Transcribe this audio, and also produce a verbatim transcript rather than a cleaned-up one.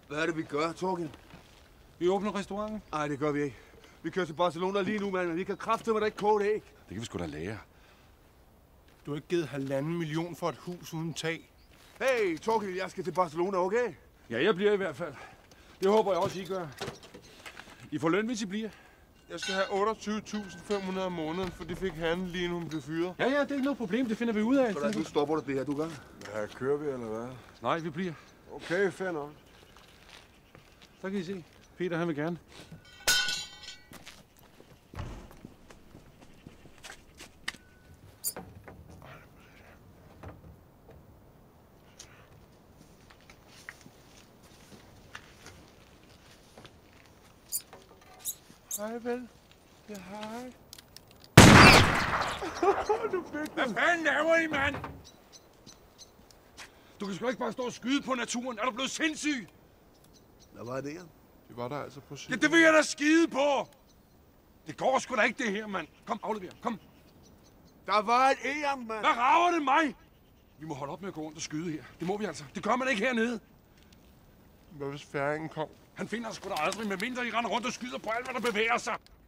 Hvad er det, vi gør, Torgild? Vi åbner restauranten. Nej, det gør vi ikke. Vi kører til Barcelona lige nu, mand. Vi kan kraftedeme da ikke koge det æg. Det kan vi sgu da lære. Du har ikke givet halvanden million for et hus uden tag. Hey, Torgild, jeg skal til Barcelona, okay? Ja, jeg bliver i hvert fald. Det håber jeg også, I gør. I får løn, hvis I bliver. Jeg skal have otteogtyve tusind fem hundrede om måneden, for det fik han lige nu, hun blev fyret. Ja, ja, det er ikke noget problem. Det finder vi ud af. Hvordan, nu stopper du det her, du gør? Ja, kører vi, eller hvad? Nej, vi bliver. Okay, fair nok. Så kan I se. Peter, han vil gerne. Hej vel. Ja, hej. Du fik den. Hvad fanden laver I, mand? Du kan sgu ikke bare stå og skyde på naturen. Er du blevet sindssyg? Hvad var det her? Det var der altså på Ja, siden. det vil jeg da skide på! Det går sgu da ikke, det her, mand. Kom, aflever. Kom. Der var et æren, mand. Hvad rager det mig? Vi må holde op med at gå rundt og skyde her. Det må vi altså. Det gør man ikke hernede. Hvad hvis færingen kom? Han finder sgu da aldrig, med mindre I render rundt og skyder på alt, hvad der bevæger sig.